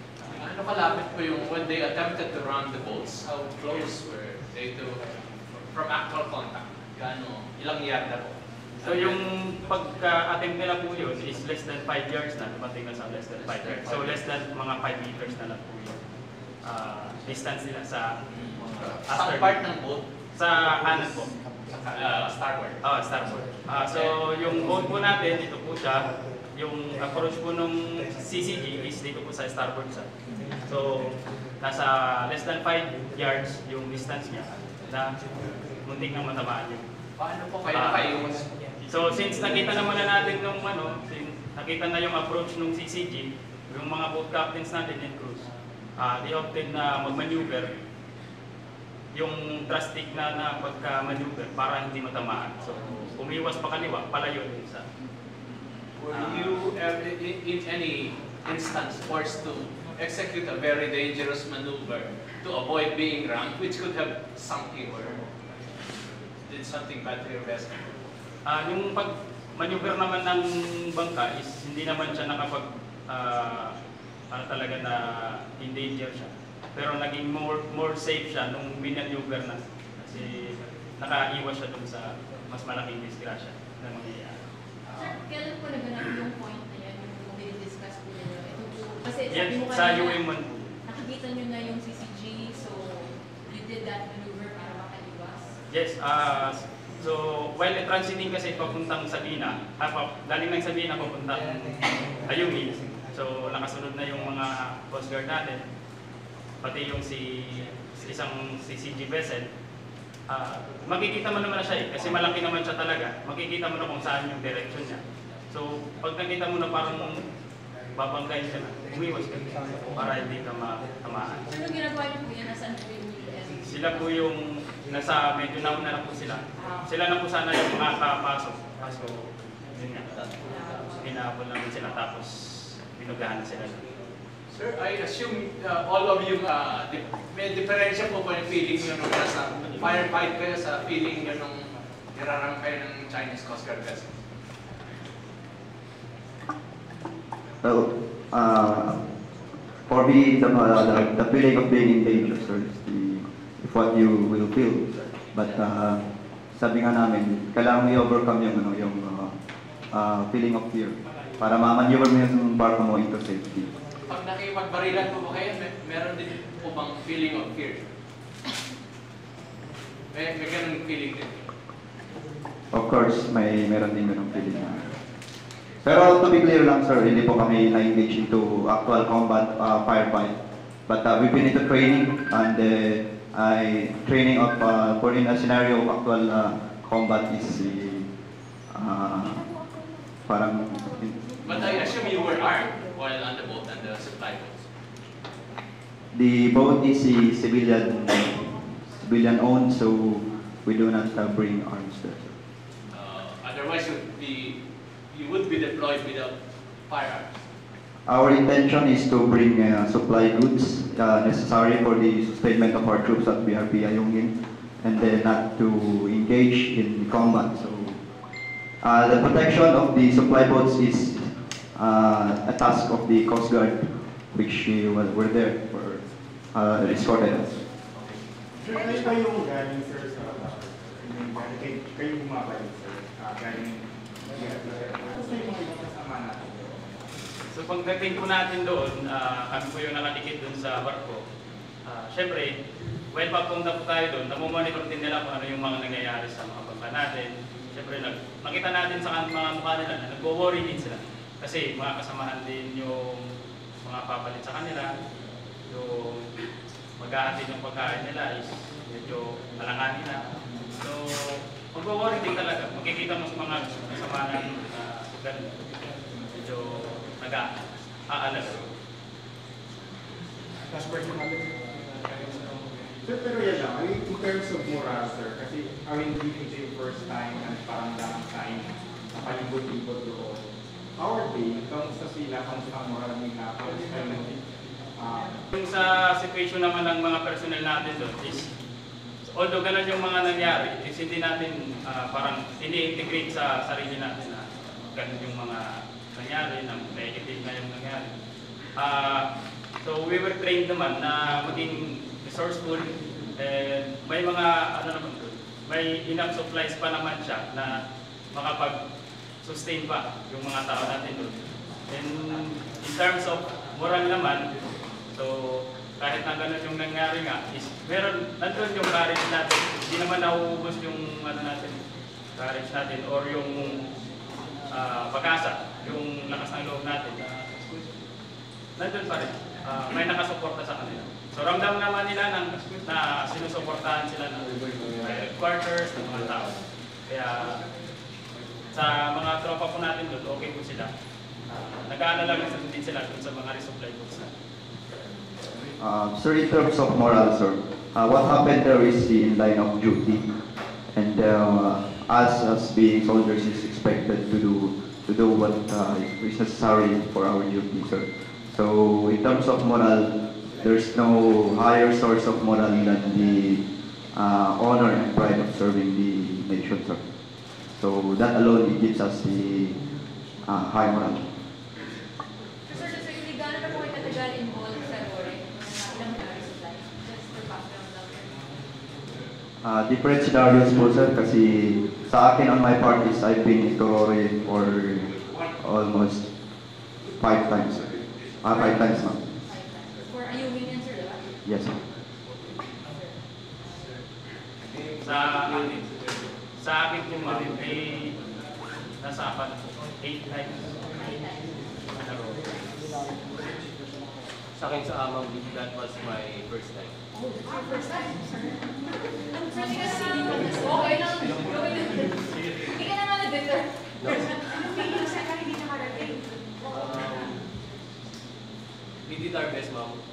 Ano kalapit po yung when they attempted to run the boats, how close were they to from actual contact? Gaano, ilang yarda po? So yung pagka-attempt nila po yun is less than 5 yards na, dumating na sa less than 5 yards. So less than mga 5 meters na lang po yun. Distance nila sa Sa part ng boat? Sa kanan po. Starboard? Starboard. So yung boat po natin, dito po siya. Yung approach po nung CCG is dito po sa starboard side. So nasa less than 5 yards yung distance niya na muntik nang matamaan yun. Paano po kayo nakaiwas? So since nakita naman na natin nung nakita na yung approach nung CCG, yung mga boat captains natin and crews, they opted na mag-maneuver yung thrust stick na pagka-maneuver para hindi matamaan. So umiwas pa kaliwa, palayo din sa. Were you in any instance forced to execute a very dangerous maneuver to avoid being rammed, which could have sunk you or did something bad to your vessel? Yung pag-maneuver naman ng bangka is hindi naman siya talaga na endanger siya. Pero naging more safe siya nung binaneuver na. Kasi nakaiwas siya dun sa mas malaking disgrasya na mangyayari. Sir, kailan po naganap yung point na yan, yung dinidiscuss po nyo? Kasi yan, sabi mo sa kanina, UM1 po. nakikita nyo na yung CCG, so you did that maneuver para makaiwas? Yes, so while transiting kasi papuntang Sabina, galing ng Sabina papuntang Ayungin. So nakasunod na yung mga Coast Guard natin, pati yung isang CCG vessel. Makikita mo naman na siya kasi malaki naman siya talaga. Makikita mo na kung saan yung direction niya. So pag nakita mo na parang babanggain siya na, umiwas ka para hindi ka matamaan. So nung ginagawa niyo po yan, nasaan po yung Sila po yung nasa medyo nauna na po sila. Sila na po sana yung makakapasok. So yun nga, hinabol namin sila tapos binugahan na sila. Sir, I assume all of you, may diferensya po ba yung feeling nyo nung nasa firefight kayo sa feeling nyo nung nirarang kayo ng Chinese Coast Guard vessel? So, for me, the feeling of being in danger, sir, is what you will feel. But sabi nga namin, kailangan mo i-overcome yung feeling of fear para ma-maneuver mo yung barko mo into safety. Pag nakipagbarilan po ba kayo, meron din po bang feeling of fear? May ganun feeling din? Of course, meron din ganung feeling. Pero to be clear lang, sir, hindi po kami na-engage into actual combat firefight. But we've been into training and training of for in a scenario of actual combat is parang. But I assume you were armed while on the boat and the supply boats. The boat is civilian owned, so we do not bring arms there. Otherwise, you would be deployed without firearms. Our intention is to bring supply goods necessary for the sustainment of our troops at BRP Ayungin, and then not to engage in combat. So the protection of the supply boats is a task of the Coast Guard, which were there for escorted us. Sir, kayo ba yung galing, sir, sa kayo bumabalik, sir, galing So pagdating po natin doon, kami po yung nakadikit doon sa barko. Siyempre, when papunta po tayo doon, namomonitor din nila kung ano yung mga nangyayari sa mga bangka natin. Siyempre, nakita natin sa mga mukha nila na nagwo-worry din sila. Kasi mga kasamahan din yung mga papalit sa kanila. Yung mag-aatid yung pagkain nila is medyo alanganin na. So, magwo-worry din talaga. Makikita mo sa mga kasamahan ganun. Medyo nag-aalala. Last question natin. Sir, pero yan lang. In terms of morale, sir, kasi hindi ito yung first time na parang lang sign na palibot-libot doon. Our day, kamusta sila, kamusta ang moral nila, kamusta Yung sa situation naman ng mga personnel natin doon is, although ganun yung mga nangyari, is hindi natin parang ini-integrate sa sarili natin na ganun yung mga nangyari, na negative na yung nangyari. So we were trained naman na maging resourceful, and may mga ano naman doon, may enough supplies pa naman siya na makapag-sustain pa yung mga tao natin doon. And in terms of moral naman, so kahit na ganun yung nangyari nga, is meron, nandun yung courage natin. Hindi naman nauubos yung ano natin, courage natin or yung pag-asa, yung lakas ng loob natin. Nandun pa rin. May nakasuporta sa kanila. So ramdam naman nila na sinusuportahan sila ng headquarters, ng mga tao. Kaya sa mga tropa po natin doon, okay po sila. Nag-aalala din sila dun sa mga resupply books natin. Sir, in terms of moral, sir, what happened there is in line of duty, and us as being soldiers is expected to do what is necessary for our duty, sir. So in terms of moral, there's no higher source of moral than the honor and pride of serving the nation, sir. So that alone gives us the high moral. Sir, specifically, gano'n na po kayo katagal involved sa RORE? Ilang supply? Just for background lang. Different scenarios po, sir, kasi sa akin on my part is I've been in Torore for almost 5 times, sir. 5 times now. For ayungin yan, sir, diba? Yes, sir. Sa akin po, ma'am, ay nasa 8 times. Sa akin sa Amang, that was my first time. Oh, first time, sir. Hindi ka naman, okay lang. Hindi ka naman na-bitter. Anong feeling sa hindi nakarating? We did our best, ma'am.